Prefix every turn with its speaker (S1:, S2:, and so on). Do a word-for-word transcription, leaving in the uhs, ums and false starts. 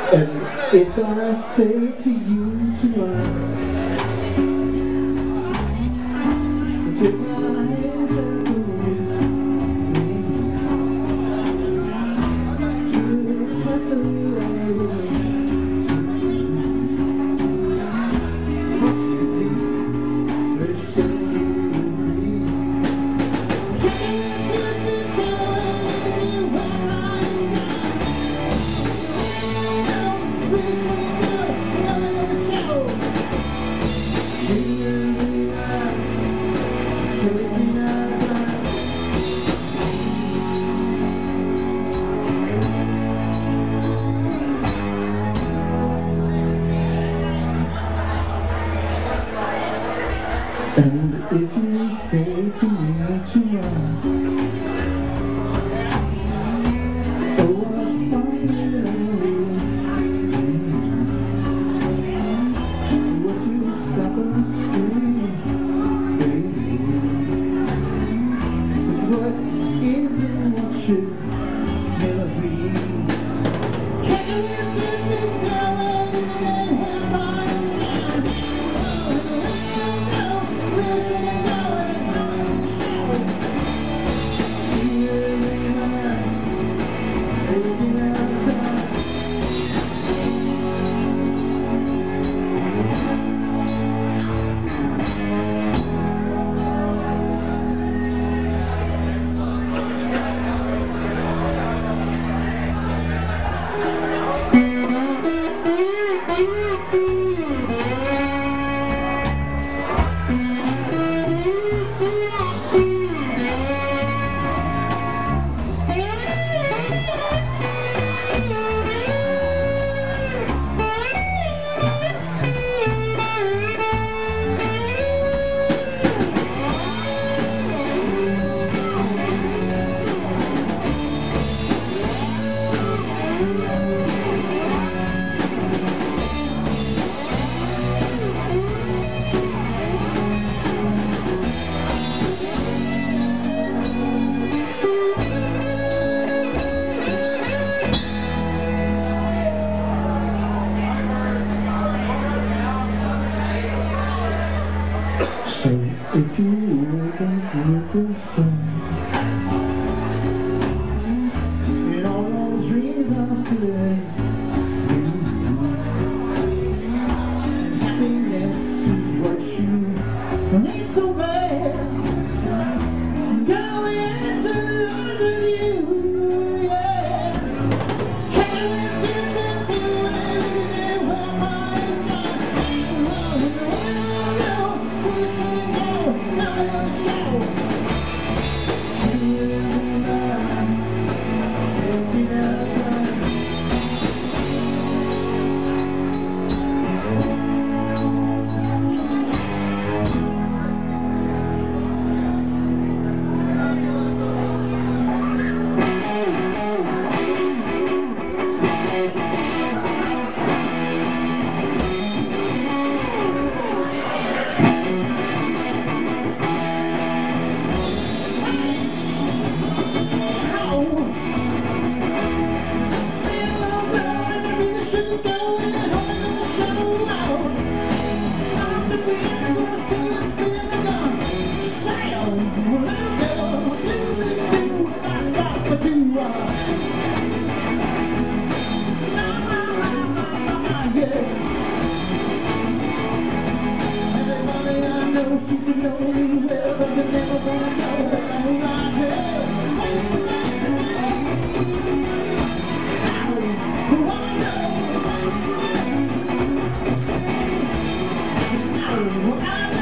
S1: And if I say to you tonight, take my hands and go with me, to the place of I relate to you, what's to be, they say you agree. Can't you see so you when I and if you say to me tonight, oh, I'll find it what you stop us doing, baby. But what isn't what should never be. Can't you resist me telling me when I stand? So if you wake up with the sun, and all those dreams are still as you, and happiness is what you need so bad, girl, the answer lies with you, yeah. Can't you resist me feeling it when my sky, seems to know me well, but they're never gonna know that I'm not here. I know. I know.